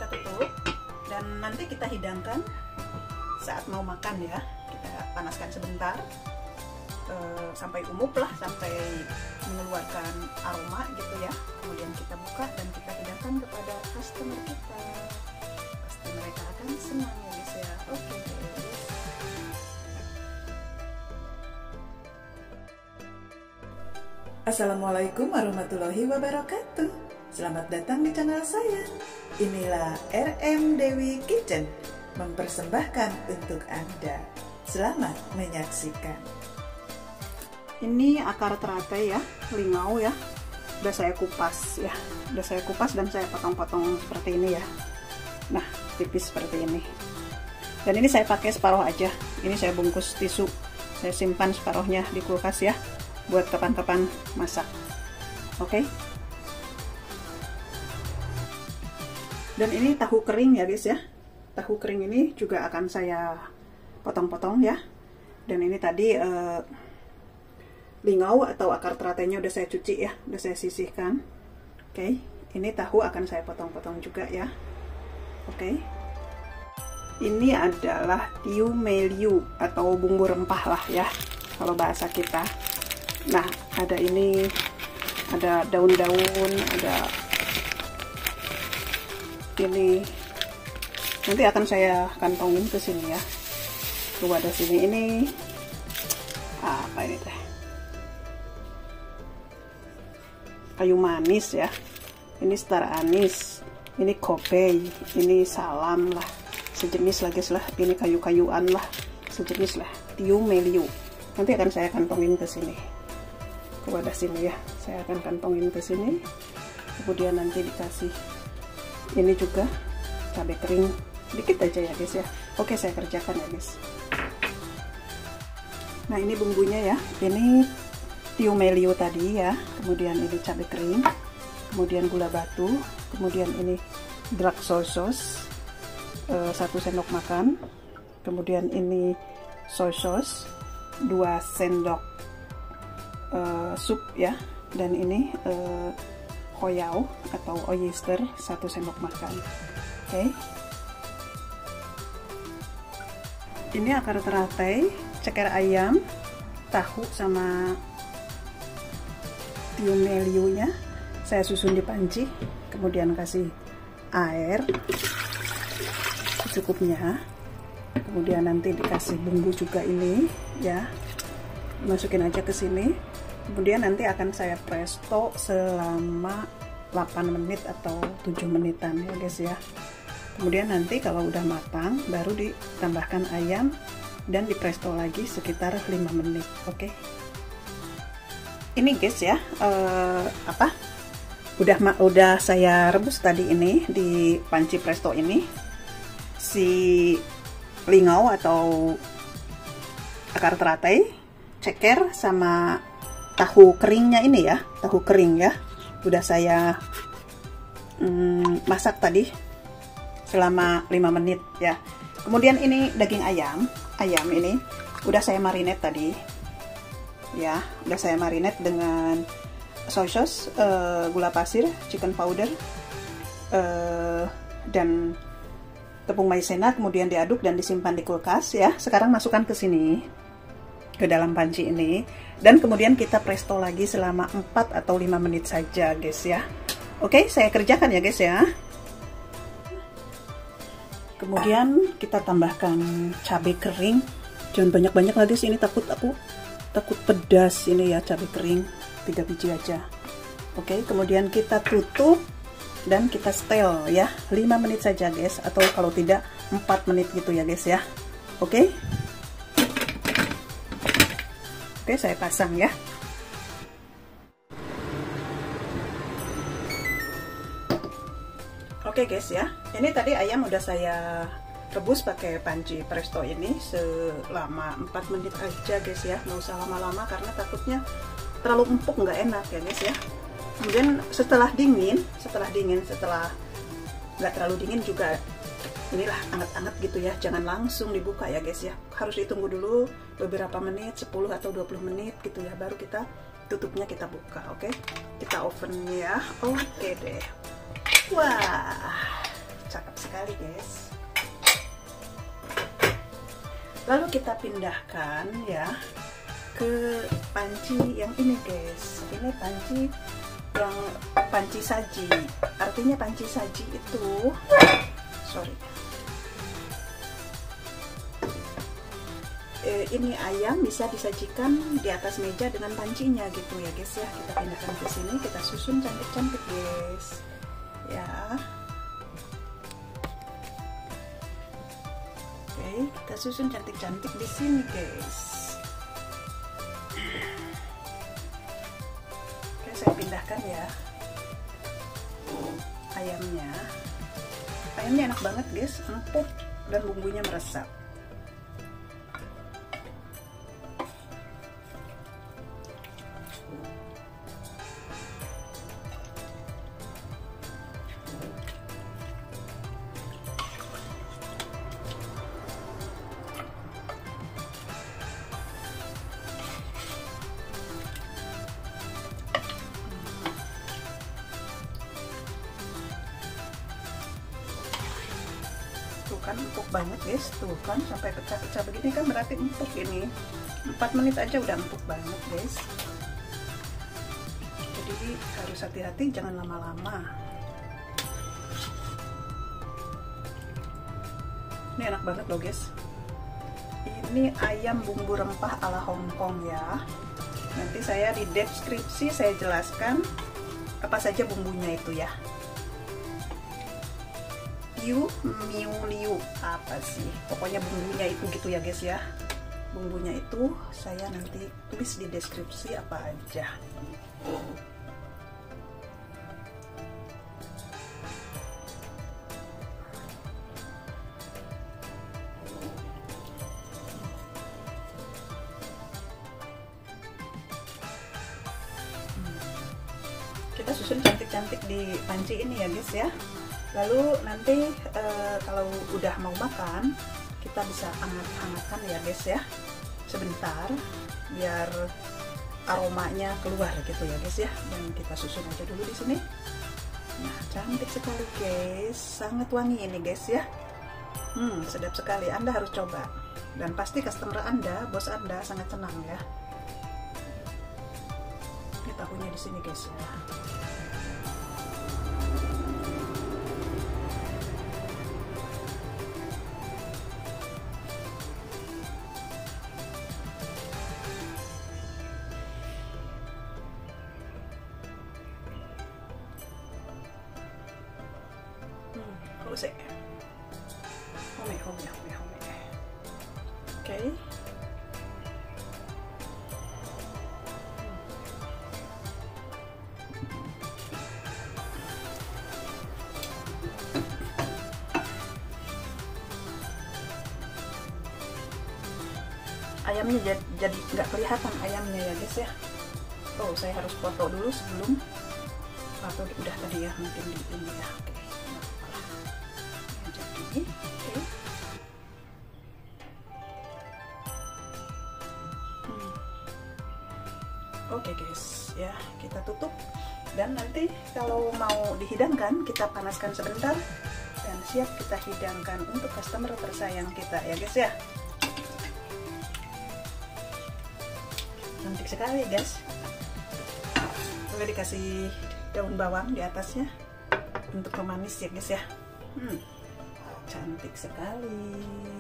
kita tutup dan nanti kita hidangkan saat mau makan ya. Kita panaskan sebentar sampai umub lah, sampai mengeluarkan aroma gitu ya. Kemudian kita buka dan kita hidangkan kepada customer kita. Pasti mereka akan senang ya guys ya. Oke guys. Assalamualaikum warahmatullahi wabarakatuh. Selamat datang di channel saya. Inilah RM Dewi Kitchen mempersembahkan untuk Anda. Selamat menyaksikan. Ini akar teratai ya, lingau ya. Udah saya kupas ya. Udah saya kupas dan saya potong-potong seperti ini ya. Nah, tipis seperti ini. Dan ini saya pakai separuh aja. Ini saya bungkus tisu. Saya simpan separuhnya di kulkas ya, buat kapan-kapan masak. Oke. Dan ini tahu kering ya guys ya. Tahu kering ini juga akan saya potong-potong ya. Dan ini tadi lingau atau akar teratainya udah saya cuci ya, udah saya sisihkan. Oke, ini tahu akan saya potong-potong juga ya. Oke. Ini adalah tiu meliu atau bumbu rempah lah ya, kalau bahasa kita. Nah, ada ini, ada daun-daun, ada ini. Nanti akan saya kantongin ke sini ya. Ke wadah sini. Ini apa ini teh? Kayu manis ya. Ini star anis. Ini kopei. Ini salam lah. Sejenis lah guys lah. Ini kayu-kayuan lah. Sejenis lah. Tiu meliu. Nanti akan saya kantongin ke sini. Ke wadah sini ya. Saya akan kantongin ke sini. Kemudian nanti dikasih ini juga cabai kering sedikit aja ya guys ya. Oke, saya kerjakan ya guys. Nah, ini bumbunya ya. Ini tiu meliu tadi ya. Kemudian ini cabai kering. Kemudian gula batu. Kemudian ini dark soy sauce 1 sendok makan. Kemudian ini soy sauce 2 sendok sup ya. Dan ini hoyao atau oyster 1 sendok makan. Oke. Ini akar teratai, ceker ayam, tahu sama tiu meliunya saya susun di panci, kemudian kasih air secukupnya. Kemudian nanti dikasih bumbu juga ini ya. Masukin aja ke sini. Kemudian nanti akan saya presto selama 8 menit atau 7 menitan ya guys ya. Kemudian nanti kalau udah matang baru ditambahkan ayam dan dipresto lagi sekitar 5 menit. Oke. Ini guys ya, udah saya rebus tadi ini di panci presto ini si lingau atau akar teratai, ceker sama tahu keringnya ini ya, tahu kering ya. Udah saya masak tadi selama 5 menit ya. Kemudian ini daging ayam ini udah saya marinate tadi ya, udah saya marinate dengan soy sauce, gula pasir, chicken powder, dan tepung maizena. Kemudian diaduk dan disimpan di kulkas ya. Sekarang masukkan ke sini, ke dalam panci ini, dan kemudian kita presto lagi selama 4 atau 5 menit saja guys ya. Oke, saya kerjakan ya guys ya. Kemudian kita tambahkan cabai kering, jangan banyak-banyak lagi sih, ini takut pedas ini ya. Cabai kering 3 biji aja. Oke, kemudian kita tutup dan kita setel ya, 5 menit saja guys, atau kalau tidak 4 menit gitu ya guys ya. Oke, saya pasang ya. Oke guys ya, ini tadi ayam udah saya rebus pakai panci presto ini selama 4 menit aja guys ya. Nggak usah lama-lama karena takutnya terlalu empuk, nggak enak ya guys ya. Kemudian setelah nggak terlalu dingin juga, inilah anget-anget gitu ya, jangan langsung dibuka ya guys ya. Harus ditunggu dulu beberapa menit, 10 atau 20 menit gitu ya, baru kita tutupnya kita buka. Oke, kita oven ya. Oke deh. Wah, cakep sekali guys. Lalu kita pindahkan ya ke panci yang ini guys. Ini panci yang panci saji. Artinya panci saji itu, ini ayam bisa disajikan di atas meja dengan pancinya gitu ya guys ya. Kita pindahkan ke sini, kita susun cantik-cantik guys ya. Oke, kita susun cantik-cantik di sini guys. Oke, saya pindahkan ya ayamnya. Ayamnya enak banget guys, empuk dan bumbunya meresap. Tuh kan empuk banget guys, tuh kan sampai pecah-pecah begini kan berarti empuk ini. 4 menit aja udah empuk banget guys. Jadi harus hati-hati, jangan lama-lama. Ini enak banget loh guys. Ini ayam bumbu rempah ala Hongkong ya. Nanti saya di deskripsi saya jelaskan apa saja bumbunya itu ya. Miu liu apa sih, pokoknya bumbunya itu gitu ya guys ya. Bumbunya itu saya nanti tulis di deskripsi apa aja. Kita susun cantik-cantik di panci ini ya guys ya. Lalu nanti kalau udah mau makan, kita bisa hangat-hangatkan ya guys ya, sebentar biar aromanya keluar gitu ya guys ya. Dan kita susun aja dulu di sini. Nah, cantik sekali guys, sangat wangi ini guys ya. Sedap sekali, Anda harus coba. Dan pasti customer Anda, bos Anda sangat senang ya. Ini tahunya di sini guys ya. Oke. Ayamnya jadi nggak kelihatan ayamnya ya guys ya. Oh, saya harus foto dulu sebelum, atau udah tadi ya mungkin di ini ya. Oke guys ya, kita tutup dan nanti kalau mau dihidangkan kita panaskan sebentar dan siap kita hidangkan untuk customer tersayang kita ya guys ya. Cantik sekali guys. Boleh dikasih daun bawang di atasnya untuk pemanis ya guys ya. Cantik sekali.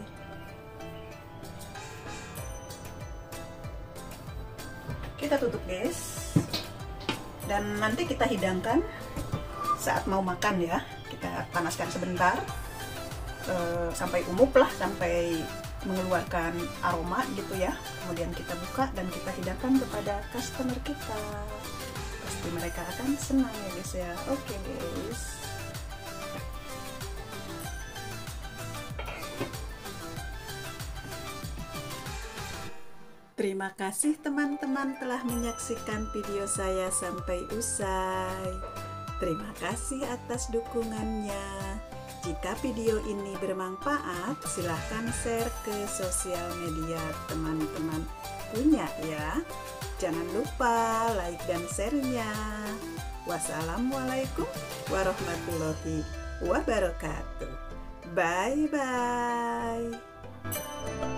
Kita tutup guys, dan nanti kita hidangkan saat mau makan ya. Kita panaskan sebentar sampai umub lah, sampai mengeluarkan aroma gitu ya. Kemudian kita buka dan kita hidangkan kepada customer kita. Pasti mereka akan senang ya guys ya. Oke guys. Terima kasih teman-teman telah menyaksikan video saya sampai usai. Terima kasih atas dukungannya. Jika video ini bermanfaat, silahkan share ke sosial media teman-teman punya ya. Jangan lupa like dan share-nya. Wassalamualaikum warahmatullahi wabarakatuh. Bye-bye.